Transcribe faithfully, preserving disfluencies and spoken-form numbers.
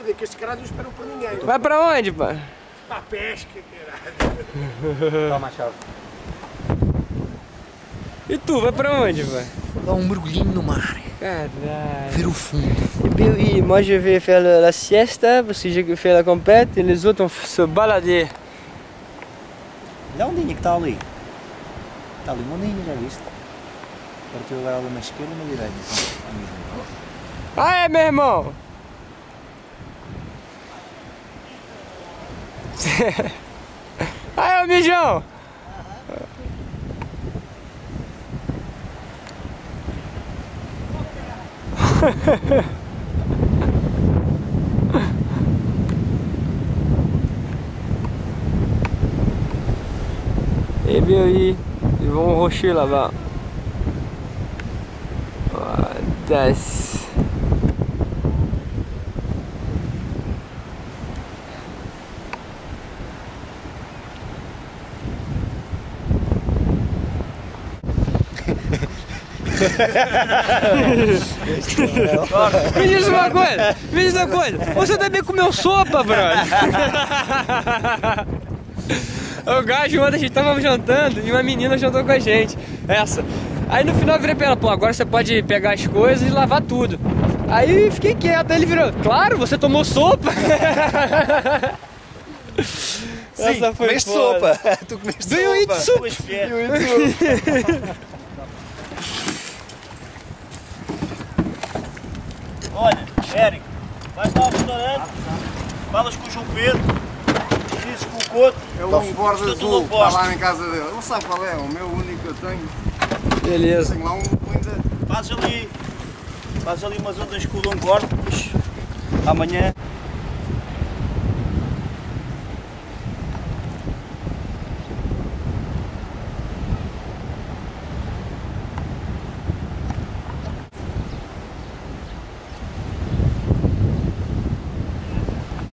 perder, que estes caras não esperam por ninguém. Vai pra onde, pá? Pra pesca, caralho. Toma a chave. E tu, vai pra onde, pá? Dá um mergulhinho no mar. Caralho. Ver o fundo. Et puis oui, moi je vais faire la, la siesta parce que j'ai fait la compète et les autres vont se balader. Olha a ondinha que está ali. Está ali uma ondinha, já viste? Partiu agora ali na esquerda e na direita. Ah é, meu irmão? Ah é, o mijão? Et bien oui, ils vont au rocher là-bas. Voilà, das. Me diz uma coisa, me diz uma coisa, você também comeu sopa, brother? O gajo, ontem a gente tava jantando e uma menina jantou com a gente, essa. Aí no final eu virei pra ela, pô, agora você pode pegar as coisas e lavar tudo. Aí fiquei quieto, aí ele virou, claro, você tomou sopa? Sim, essa foi comeste foda. sopa. Tu comeste Do you eat sopa. soup? Do you eat soup? Olha, Érico, vais lá ao restaurante, falas com o João Pedro, dizes com o Couto. É o longboard estou tudo azul, a posto. está lá em casa dele. Ele não sabe qual é, o meu único que eu tenho. Beleza. Tenho lá um ainda. Fazes ali, fazes ali umas ondas com o longboard, depois amanhã